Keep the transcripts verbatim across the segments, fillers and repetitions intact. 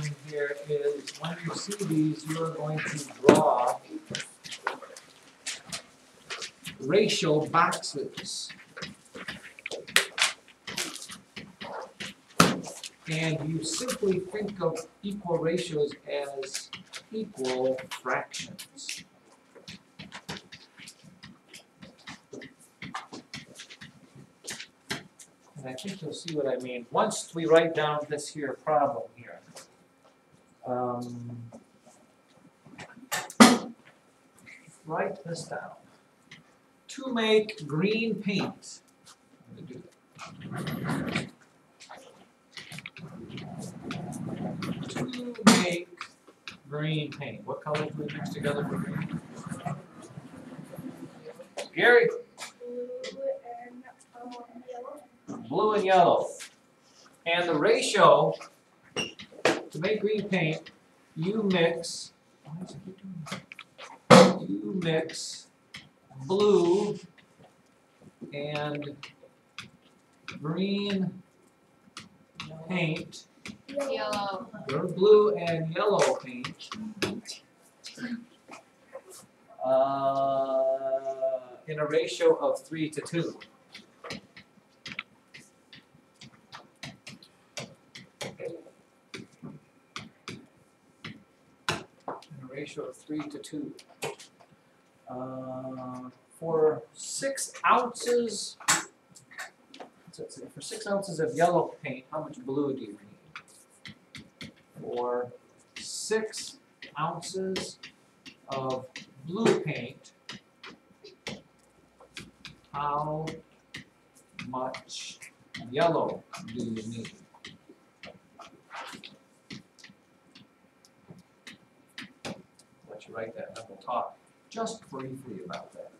doing here is when you see these, you're going to draw ratio boxes. And you simply think of equal ratios as equal fractions. And I think you'll see what I mean once we write down this here problem here. Um, write this down. To make green paint, I'm going to do that. To make green paint. What color do we mix together for green? Gary? Blue and yellow. And the ratio to make green paint, you mix, why does it keep doing that? You mix blue and green paint. Yellow. Or blue and yellow paint. Uh, in a ratio of three to two. Ratio of three to two. Uh, for six ounces, what's that say? For six ounces of yellow paint, how much blue do you need? For six ounces of blue paint, how much yellow do you need? Write that and we'll talk just briefly about that.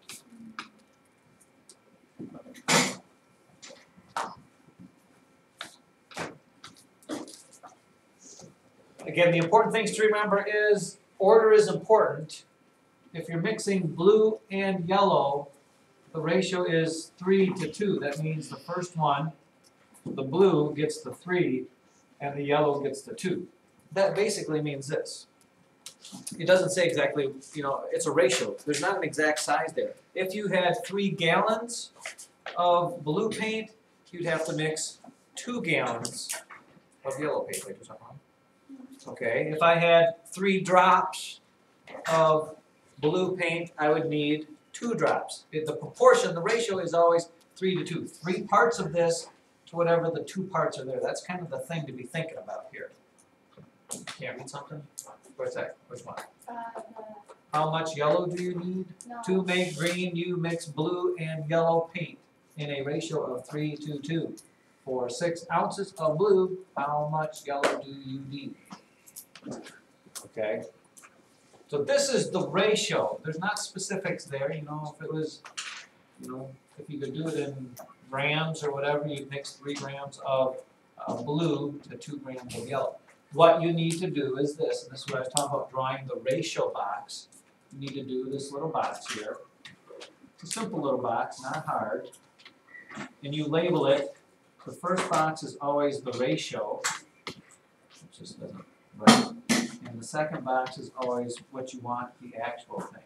Again, the important things to remember is order is important. If you're mixing blue and yellow, the ratio is three to two. That means the first one, the blue, gets the three, and the yellow gets the two. That basically means this. It doesn't say exactly, you know, it's a ratio. There's not an exact size there. If you had three gallons of blue paint, you'd have to mix two gallons of yellow paint. Wait, something wrong? Okay, if I had three drops of blue paint, I would need two drops. It, the proportion, the ratio is always three to two. Three parts of this to whatever the two parts are there. That's kind of the thing to be thinking about here. Can't read something? Where's that? Which one? Uh, How much yellow do you need? no. To make green, you mix blue and yellow paint in a ratio of three to two. For six ounces of blue, how much yellow do you need? Okay. So this is the ratio. There's not specifics there. You know, if it was, you know, if you could do it in grams or whatever, you'd mix three grams of uh, blue to two grams of yellow. What you need to do is this, and this is what I was talking about drawing the ratio box. You need to do this little box here. It's a simple little box, not hard. And you label it. The first box is always the ratio. It just doesn't right. And the second box is always what you want, the actual thing.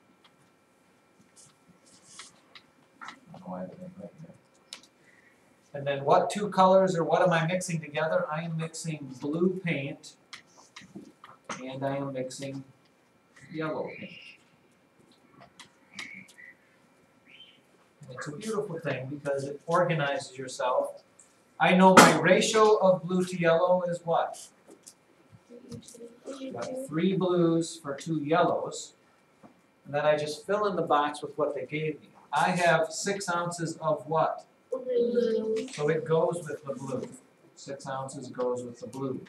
I don't know why that ain't right there. And then what two colors or what am I mixing together? I am mixing blue paint and I am mixing yellow paint. And it's a beautiful thing because it organizes yourself. I know my ratio of blue to yellow is what? Got three blues for two yellows. And then I just fill in the box with what they gave me. I have six ounces of what? Blue. So it goes with the blue. Six ounces goes with the blue.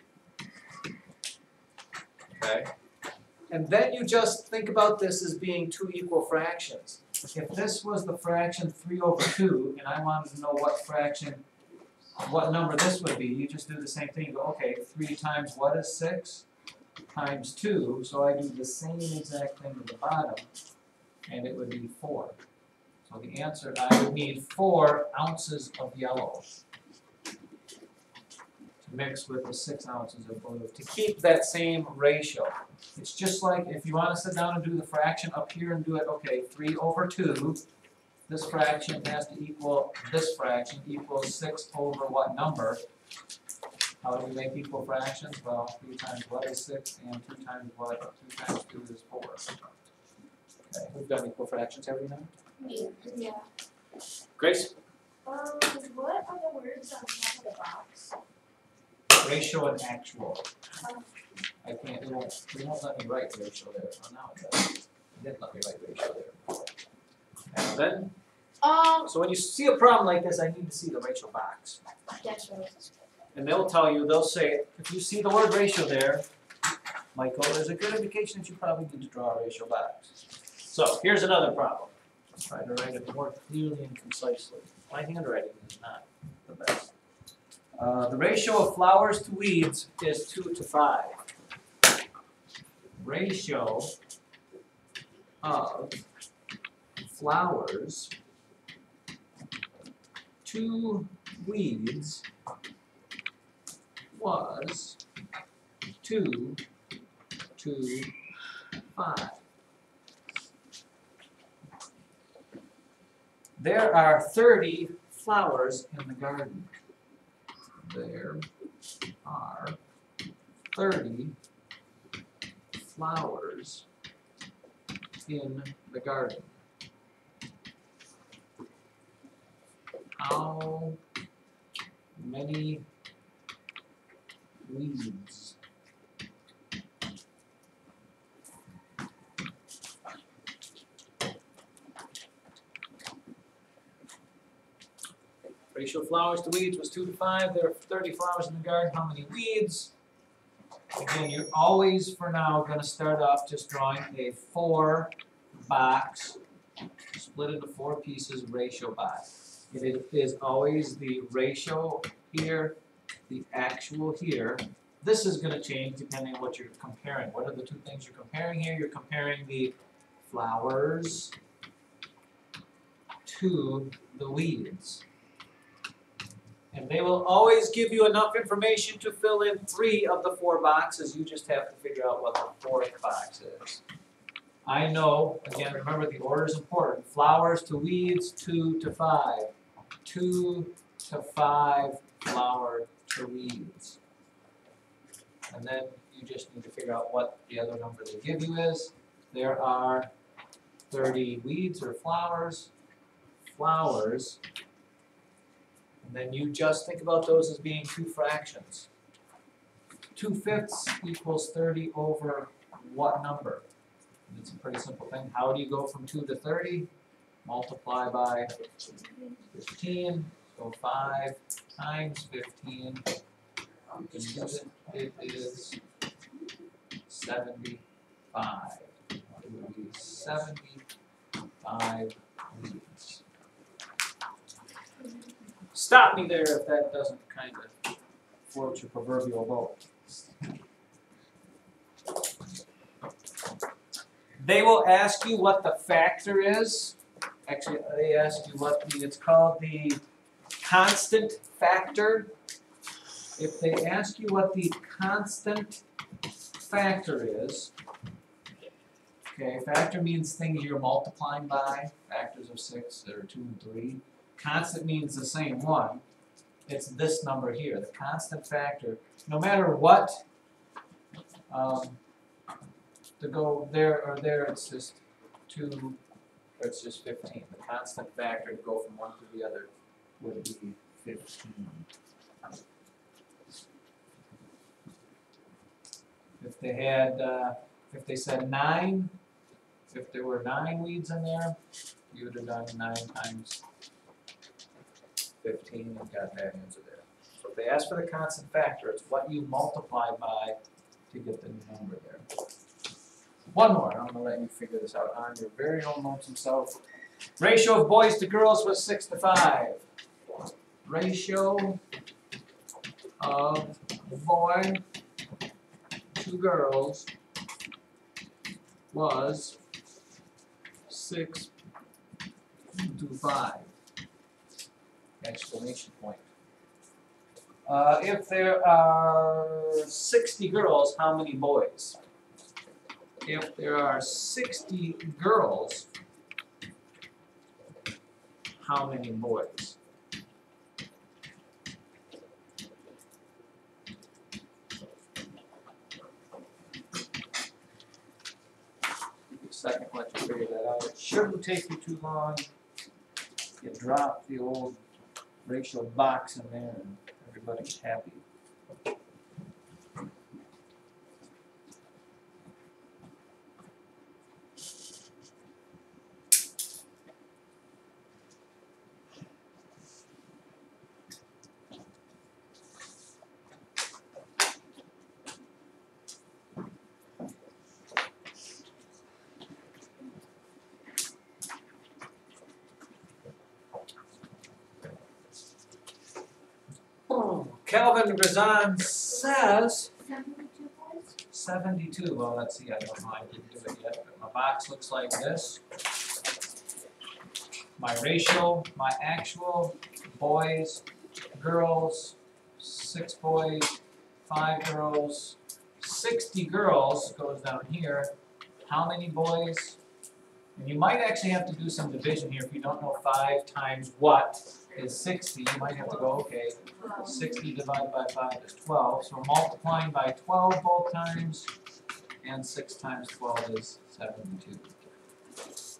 Okay? And then you just think about this as being two equal fractions. If this was the fraction three over two, and I wanted to know what fraction, what number this would be, you just do the same thing. You go, okay, three times what is six? Times two. So I do the same exact thing to the bottom, and it would be four. So the answer, I would need four ounces of yellow to mixed with the six ounces of blue to keep that same ratio. It's just like if you want to sit down and do the fraction up here and do it, okay, three over two, this fraction has to equal this fraction equals six over what number? How do we make equal fractions? Well, three times what is six and two times what? two times two is four. Okay, we've done equal fractions, have we now? Yeah. Grace? Um, what are the words on top of the box? Ratio and actual. I can't, it won't, it won't let me write ratio there. Oh, now it does. It didn't let me write ratio there. And then, Um, so when you see a problem like this, I need to see the ratio box. that's right. And they'll tell you, they'll say, if you see the word ratio there, Michael, there's a good indication that you probably need to draw a ratio box. So here's another problem. Let's try to write it more clearly and concisely. My handwriting is not the best. Uh, the ratio of flowers to weeds is two to five. Ratio of flowers to weeds was two to five. There are thirty flowers in the garden. There are thirty flowers in the garden. How many weeds? Ratio of flowers to weeds was two to five. There are thirty flowers in the garden. How many weeds? Again, you're always, for now, going to start off just drawing a four box, split into four pieces ratio box. It is always the ratio here, the actual here. This is going to change depending on what you're comparing. What are the two things you're comparing here? You're comparing the flowers to the weeds. And they will always give you enough information to fill in three of the four boxes. You just have to figure out what the fourth box is. I know, again, remember the order is important. Flowers to weeds, two to five. Two to five flower to weeds. And then you just need to figure out what the other number they give you is. There are thirty weeds or flowers. Flowers. And then you just think about those as being two fractions. two fifths equals thirty over what number? And it's a pretty simple thing. How do you go from two to thirty? Multiply by fifteen. So five times fifteen. You can use it. It is seventy-five. It would be seventy-five weeds. Stop me there if that doesn't kind of float your proverbial boat. They will ask you what the factor is. Actually, they ask you what the, it's called the constant factor. If they ask you what the constant factor is, okay, factor means things you're multiplying by, factors of six or two and three. Constant means the same one. It's this number here, the constant factor. No matter what, um, to go there or there, it's just two, or it's just fifteen. The constant factor to go from one to the other would be fifteen. If they had, uh, if they said nine, if there were nine weeds in there, you would have done nine times fifteen and got that answer there. So if they ask for the constant factor, it's what you multiply by to get the number there. One more, I'm going to let you figure this out on your very own lonesome self. Ratio of boys to girls was six to five. Ratio of boy to girls was six to five. Exclamation point. Uh, if there are sixty girls, how many boys? If there are sixty girls, how many boys? Second, let you figure that out. It shouldn't take you too long. You drop the old ratio box in there and everybody's happy. Calvin Grazan says Seventy-two boys? seventy-two. Well, let's see, I don't know, I didn't do it yet, but my box looks like this. My ratio, my actual boys, girls, six boys, five girls, sixty girls goes down here. How many boys? And you might actually have to do some division here if you don't know five times what is sixty. You might have to go, okay, sixty divided by five is twelve. So we're multiplying by twelve both times, and six times twelve is seventy-two.